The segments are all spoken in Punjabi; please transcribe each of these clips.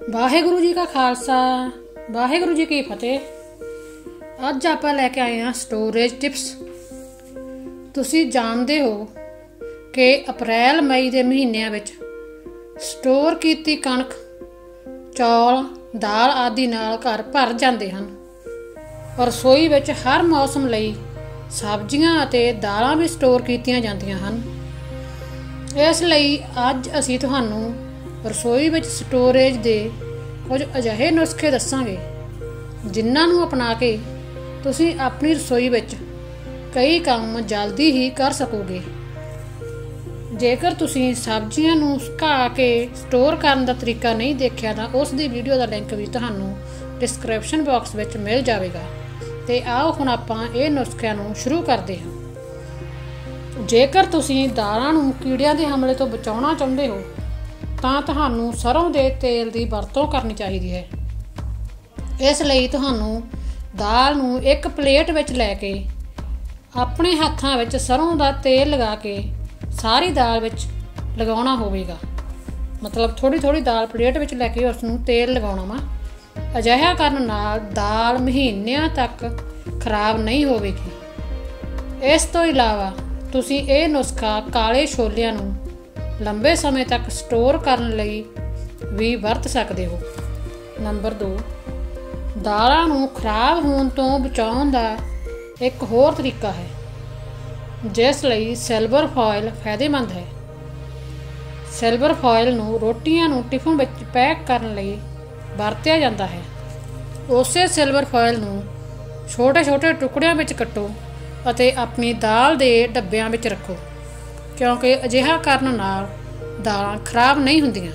ਵਾਹਿਗੁਰੂ ਜੀ ਕਾ ਖਾਲਸਾ, ਵਾਹਿਗੁਰੂ ਜੀ ਕੀ ਫਤਿਹ। ਅੱਜ ਆਪਾਂ ਲੈ ਕੇ ਆਏ ਹਾਂ ਸਟੋਰੇਜ ਟਿਪਸ। ਤੁਸੀਂ ਜਾਣਦੇ ਹੋ ਕਿ ਅਪ੍ਰੈਲ ਮਈ ਦੇ ਮਹੀਨਿਆਂ ਵਿੱਚ ਸਟੋਰ ਕੀਤੀ ਕਣਕ, ਚੌਲ, ਦਾਲ ਆਦਿ ਨਾਲ ਘਰ ਭਰ ਜਾਂਦੇ ਹਨ। ਰਸੋਈ ਵਿੱਚ ਹਰ ਮੌਸਮ ਲਈ ਸਬਜ਼ੀਆਂ ਅਤੇ ਦਾਲਾਂ ਵੀ ਸਟੋਰ ਕੀਤੀਆਂ ਜਾਂਦੀਆਂ ਹਨ। ਇਸ ਲਈ ਅੱਜ ਅਸੀਂ ਤੁਹਾਨੂੰ ਰਸੋਈ ਵਿੱਚ ਸਟੋਰੇਜ ਦੇ ਕੁਝ ਅਜਿਹੇ ਨੁਸਖੇ ਦੱਸਾਂਗੇ ਜਿਨ੍ਹਾਂ ਨੂੰ ਅਪਣਾ ਕੇ ਤੁਸੀਂ ਆਪਣੀ ਰਸੋਈ ਵਿੱਚ ਕਈ ਕੰਮ ਜਲਦੀ ਹੀ ਕਰ ਸਕੋਗੇ। ਜੇਕਰ ਤੁਸੀਂ ਸਬਜ਼ੀਆਂ ਨੂੰ ਸੁਕਾ ਕੇ ਸਟੋਰ ਕਰਨ ਦਾ ਤਰੀਕਾ ਨਹੀਂ ਦੇਖਿਆ ਤਾਂ ਉਸ ਦੀ ਵੀਡੀਓ ਦਾ ਲਿੰਕ ਵੀ ਤੁਹਾਨੂੰ ਡਿਸਕ੍ਰਿਪਸ਼ਨ ਬਾਕਸ ਵਿੱਚ ਮਿਲ ਜਾਵੇਗਾ। ਤੇ ਆਓ ਹੁਣ ਆਪਾਂ ਇਹ ਨੁਸਖਿਆਂ ਨੂੰ ਸ਼ੁਰੂ ਕਰਦੇ ਹਾਂ। ਜੇਕਰ ਤੁਸੀਂ ਦਾਲਾਂ ਨੂੰ ਕੀੜਿਆਂ ਦੇ ਹਮਲੇ ਤੋਂ ਬਚਾਉਣਾ ਚਾਹੁੰਦੇ ਹੋ ਤਾਂ ਤੁਹਾਨੂੰ ਸਰੋਂ ਦੇ ਤੇਲ ਦੀ ਵਰਤੋਂ ਕਰਨੀ ਚਾਹੀਦੀ ਹੈ। ਇਸ ਲਈ ਤੁਹਾਨੂੰ ਦਾਲ ਨੂੰ ਇੱਕ ਪਲੇਟ ਵਿੱਚ ਲੈ ਕੇ ਆਪਣੇ ਹੱਥਾਂ ਵਿੱਚ ਸਰੋਂ ਦਾ ਤੇਲ ਲਗਾ ਕੇ ਸਾਰੀ ਦਾਲ ਵਿੱਚ ਲਗਾਉਣਾ ਹੋਵੇਗਾ। ਮਤਲਬ ਥੋੜ੍ਹੀ ਥੋੜ੍ਹੀ ਦਾਲ ਪਲੇਟ ਵਿੱਚ ਲੈ ਕੇ ਉਸ ਨੂੰ ਤੇਲ ਲਗਾਉਣਾ ਵਾ। ਅਜਿਹਾ ਕਰਨ ਨਾਲ ਦਾਲ ਮਹੀਨਿਆਂ ਤੱਕ ਖਰਾਬ ਨਹੀਂ ਹੋਵੇਗੀ। ਇਸ ਤੋਂ ਇਲਾਵਾ ਤੁਸੀਂ ਇਹ ਨੁਸਖਾ ਕਾਲੇ ਛੋਲਿਆਂ ਨੂੰ ਲੰਬੇ ਸਮੇਂ ਤੱਕ ਸਟੋਰ ਕਰਨ ਲਈ ਵੀ ਵਰਤ ਸਕਦੇ ਹੋ। ਨੰਬਰ 2, ਦਾਲਾਂ ਨੂੰ ਖਰਾਬ ਹੋਣ ਤੋਂ ਬਚਾਉਣ ਦਾ ਇੱਕ ਹੋਰ ਤਰੀਕਾ ਹੈ ਜਿਸ ਲਈ ਸਿਲਵਰ ਫੋਇਲ ਫਾਇਦੇਮੰਦ ਹੈ। ਸਿਲਵਰ ਫੋਇਲ ਨੂੰ ਰੋਟੀਆਂ ਨੂੰ ਟਿਫਨ ਵਿੱਚ ਪੈਕ ਕਰਨ ਲਈ ਵਰਤਿਆ ਜਾਂਦਾ ਹੈ। ਉਸੇ ਸਿਲਵਰ ਫੋਇਲ ਨੂੰ ਛੋਟੇ ਛੋਟੇ ਟੁਕੜਿਆਂ ਵਿੱਚ ਕੱਟੋ ਅਤੇ ਆਪਣੀ ਦਾਲ ਦੇ ਡੱਬਿਆਂ ਵਿੱਚ ਰੱਖੋ, ਕਿਉਂਕਿ ਅਜਿਹਾ ਕਰਨ ਨਾਲ ਦਾਲਾਂ ਖਰਾਬ ਨਹੀਂ ਹੁੰਦੀਆਂ।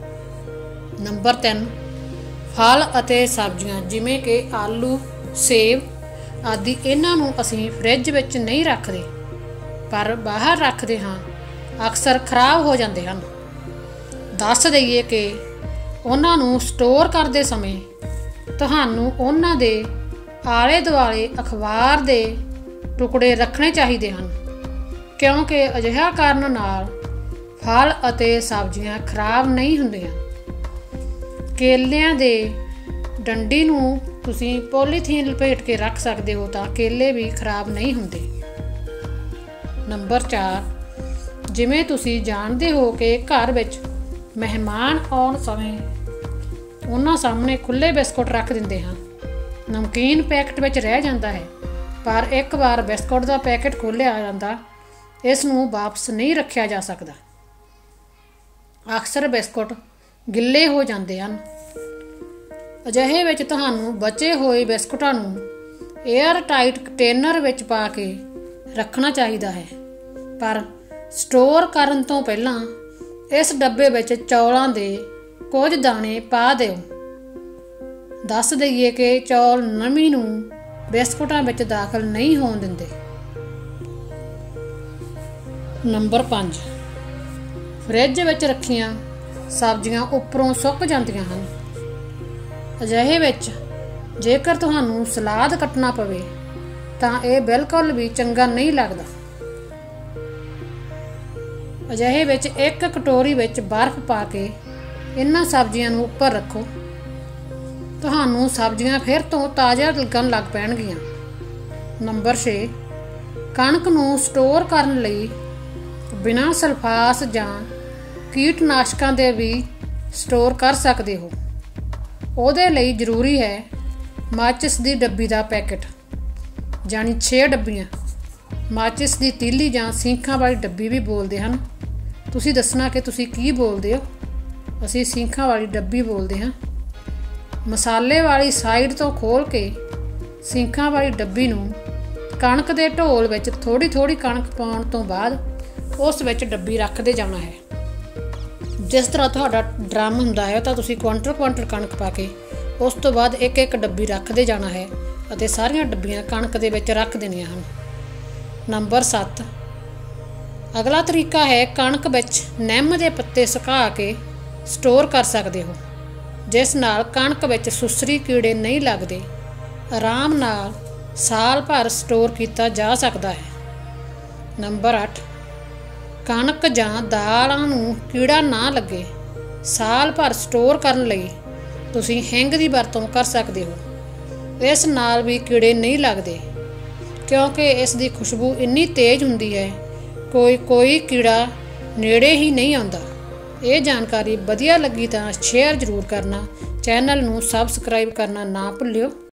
ਨੰਬਰ 3, ਫਲ ਅਤੇ ਸਬਜ਼ੀਆਂ ਜਿਵੇਂ ਕਿ ਆਲੂ, ਸੇਬ ਆਦਿ ਇਹਨਾਂ ਨੂੰ ਅਸੀਂ ਫਰਿੱਜ ਵਿੱਚ ਨਹੀਂ ਰੱਖਦੇ ਪਰ ਬਾਹਰ ਰੱਖਦੇ ਹਾਂ, ਅਕਸਰ ਖਰਾਬ ਹੋ ਜਾਂਦੇ ਹਨ। ਦੱਸ ਦਈਏ ਕਿ ਉਹਨਾਂ ਨੂੰ ਸਟੋਰ ਕਰਦੇ ਸਮੇਂ ਤੁਹਾਨੂੰ ਉਹਨਾਂ ਦੇ ਆਲੇ ਦੁਆਲੇ ਅਖਬਾਰ ਦੇ ਟੁਕੜੇ ਰੱਖਣੇ ਚਾਹੀਦੇ ਹਨ, ਕਿਉਂਕਿ ਅਜਿਹਾ ਕਰਨ ਨਾਲ ਫਲ ਅਤੇ ਸਬਜ਼ੀਆਂ ਖਰਾਬ ਨਹੀਂ ਹੁੰਦੀਆਂ। ਕੇਲਿਆਂ ਦੇ ਡੰਡੀ ਨੂੰ ਤੁਸੀਂ ਪੋਲੀਥੀਨ ਲਪੇਟ ਕੇ ਰੱਖ ਸਕਦੇ ਹੋ ਤਾਂ ਕੇਲੇ ਵੀ ਖਰਾਬ ਨਹੀਂ ਹੁੰਦੇ। ਨੰਬਰ 4, ਜਿਵੇਂ ਤੁਸੀਂ ਜਾਣਦੇ ਹੋ ਕਿ ਘਰ ਵਿੱਚ ਮਹਿਮਾਨ ਆਉਣ ਸਮੇਂ ਉਹਨਾਂ ਸਾਹਮਣੇ ਖੁੱਲ੍ਹੇ ਬਿਸਕੁਟ ਰੱਖ ਦਿੰਦੇ ਹਾਂ। ਨਮਕੀਨ ਪੈਕਟ ਵਿੱਚ ਰਹਿ ਜਾਂਦਾ ਹੈ, ਪਰ ਇੱਕ ਵਾਰ ਬਿਸਕੁਟ ਦਾ ਪੈਕਟ ਖੋਲ੍ਹਿਆ ਜਾਂਦਾ ਇਸ ਨੂੰ ਵਾਪਸ ਨਹੀਂ ਰੱਖਿਆ ਜਾ ਸਕਦਾ। ਅਕਸਰ ਬਿਸਕੁਟ ਗਿੱਲੇ ਹੋ ਜਾਂਦੇ ਹਨ। ਅਜਿਹੇ ਵਿੱਚ ਤੁਹਾਨੂੰ ਬਚੇ ਹੋਏ ਬਿਸਕੁਟਾਂ ਨੂੰ ਏਅਰ ਟਾਈਟ ਕੰਟੇਨਰ ਵਿੱਚ ਪਾ ਕੇ ਰੱਖਣਾ ਚਾਹੀਦਾ ਹੈ, ਪਰ ਸਟੋਰ ਕਰਨ ਤੋਂ ਪਹਿਲਾਂ ਇਸ ਡੱਬੇ ਵਿੱਚ ਚੌਲਾਂ ਦੇ ਕੁਝ ਦਾਣੇ ਪਾ ਦਿਓ। ਦੱਸ ਦਈਏ ਕਿ ਚੌਲ ਨਮੀ ਨੂੰ ਬਿਸਕੁਟਾਂ ਵਿੱਚ ਦਾਖਲ ਨਹੀਂ ਹੋਣ ਦਿੰਦੇ। ਨੰਬਰ 5, ਫਰਿੱਜ ਵਿੱਚ ਰੱਖੀਆਂ ਸਬਜ਼ੀਆਂ ਉੱਪਰੋਂ ਸੁੱਕ ਜਾਂਦੀਆਂ ਹਨ। ਅਜਿਹੇ ਵਿੱਚ ਜੇਕਰ ਤੁਹਾਨੂੰ ਸਲਾਦ ਕੱਟਣਾ ਪਵੇ ਤਾਂ ਇਹ ਬਿਲਕੁਲ ਵੀ ਚੰਗਾ ਨਹੀਂ ਲੱਗਦਾ। ਅਜਿਹੇ ਵਿੱਚ ਇੱਕ ਕਟੋਰੀ ਵਿੱਚ ਬਰਫ਼ ਪਾ ਕੇ ਇਹਨਾਂ ਸਬਜ਼ੀਆਂ ਨੂੰ ਉੱਪਰ ਰੱਖੋ। ਤੁਹਾਨੂੰ ਸਬਜ਼ੀਆਂ ਫਿਰ ਤੋਂ ਤਾਜ਼ਾ ਲੱਗਣ ਲੱਗ ਪੈਣਗੀਆਂ। ਨੰਬਰ 6, ਕਣਕ ਨੂੰ ਸਟੋਰ ਕਰਨ ਲਈ ਬਿਨਾਂ ਸਲਫਾਸ ਜਾਂ ਕੀਟਨਾਸ਼ਕਾਂ ਦੇ ਵੀ ਸਟੋਰ ਕਰ ਸਕਦੇ ਹੋ। ਉਹਦੇ ਲਈ ਜ਼ਰੂਰੀ ਹੈ ਮਾਚਿਸ ਦੀ ਡੱਬੀ ਦਾ ਪੈਕਟ, ਜਾਣੀ 6 ਡੱਬੀਆਂ। ਮਾਚਿਸ ਦੀ ਤੀਲੀ ਜਾਂ ਸਿੰਖਾਂ ਵਾਲੀ ਡੱਬੀ ਵੀ ਬੋਲਦੇ ਹਨ। ਤੁਸੀਂ ਦੱਸਣਾ ਕਿ ਤੁਸੀਂ ਕੀ ਬੋਲਦੇ ਹੋ। ਅਸੀਂ ਸਿੰਖਾਂ ਵਾਲੀ ਡੱਬੀ ਬੋਲਦੇ ਹਾਂ। ਮਸਾਲੇ ਵਾਲੀ ਸਾਈਡ ਤੋਂ ਖੋਲ੍ਹ ਕੇ ਸਿੰਖਾਂ ਵਾਲੀ ਡੱਬੀ ਨੂੰ ਕਣਕ ਦੇ ਢੋਲ ਵਿੱਚ ਥੋੜ੍ਹੀ ਥੋੜ੍ਹੀ ਕਣਕ ਪਾਉਣ ਤੋਂ ਬਾਅਦ ਉਸ ਵਿੱਚ ਡੱਬੀ ਰੱਖਦੇ ਜਾਣਾ ਹੈ। ਜਿਸ ਤਰ੍ਹਾਂ ਤੁਹਾਡਾ ਡਰਮ ਹੁੰਦਾ ਹੈ ਤਾਂ ਤੁਸੀਂ ਕੁਆਂਟਲ ਕਣਕ ਪਾ ਕੇ ਉਸ ਤੋਂ ਬਾਅਦ ਇੱਕ ਇੱਕ ਡੱਬੀ ਰੱਖਦੇ ਜਾਣਾ ਹੈ ਅਤੇ ਸਾਰੀਆਂ ਡੱਬੀਆਂ ਕਣਕ ਦੇ ਵਿੱਚ ਰੱਖ ਦੇਣੀਆਂ ਹਨ। ਨੰਬਰ 7, ਅਗਲਾ ਤਰੀਕਾ ਹੈ ਕਣਕ ਵਿੱਚ ਨਿੰਮ ਦੇ ਪੱਤੇ ਸੁਕਾ ਕੇ ਸਟੋਰ ਕਰ ਸਕਦੇ ਹੋ, ਜਿਸ ਨਾਲ ਕਣਕ ਵਿੱਚ ਸੁਸਰੀ ਕੀੜੇ ਨਹੀਂ ਲੱਗਦੇ। ਆਰਾਮ ਨਾਲ ਸਾਲ ਭਰ ਸਟੋਰ ਕੀਤਾ ਜਾ ਸਕਦਾ ਹੈ। ਨੰਬਰ 8, ਕਣਕ ਜਾਂ ਦਾਲਾਂ ਨੂੰ ਕੀੜਾ ਨਾ ਲੱਗੇ ਸਾਲ ਭਰ ਸਟੋਰ ਕਰਨ ਲਈ ਤੁਸੀਂ ਹਿੰਗ ਦੀ ਵਰਤੋਂ ਕਰ ਸਕਦੇ ਹੋ। ਇਸ ਨਾਲ ਵੀ ਕੀੜੇ ਨਹੀਂ ਲੱਗਦੇ ਕਿਉਂਕਿ ਇਸ ਦੀ ਖੁਸ਼ਬੂ ਇੰਨੀ ਤੇਜ਼ ਹੁੰਦੀ ਹੈ ਕੋਈ ਕੀੜਾ ਨੇੜੇ ਹੀ ਨਹੀਂ ਆਉਂਦਾ। ਇਹ ਜਾਣਕਾਰੀ ਵਧੀਆ ਲੱਗੀ ਤਾਂ ਸ਼ੇਅਰ ਜ਼ਰੂਰ ਕਰਨਾ। ਚੈਨਲ ਨੂੰ ਸਬਸਕ੍ਰਾਈਬ ਕਰਨਾ ਨਾ ਭੁੱਲਿਓ।